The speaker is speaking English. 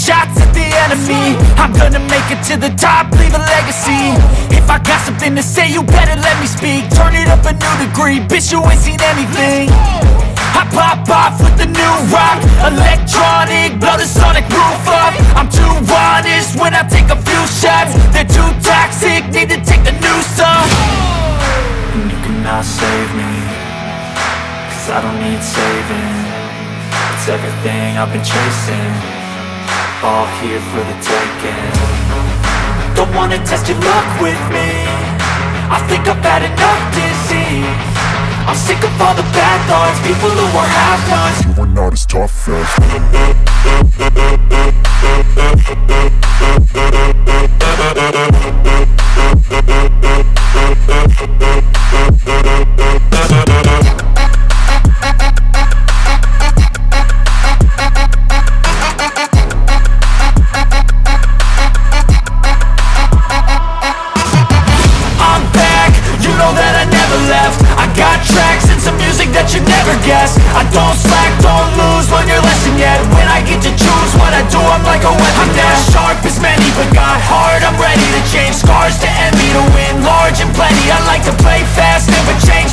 shots at the enemy. I'm gonna make it to the top, leave a legacy. If I got something to say, you better let me speak. Turn it up a new degree, bitch, you ain't seen anything. I pop off with the new rock, electronic, blow the sonic roof up. I'm too honest when I take a few shots. They're too toxic, need to take the noose off. And you cannot save me, cause I don't need saving. It's everything I've been chasing, all here for the taking. Don't wanna test your luck with me, I think I've had enough disease. I'm sick of all the bad thoughts, people who are half-nots. You are not as tough as I'm back, you know that I never left. I got tracks and some music that you never guess. I don't slack, don't lose, learn your lesson yet. When I get to choose what I do, I'm like a weapon. I'm not sharp as many, but got heart. I'm ready to change scars to envy, to win large and plenty. I like to play fast, never change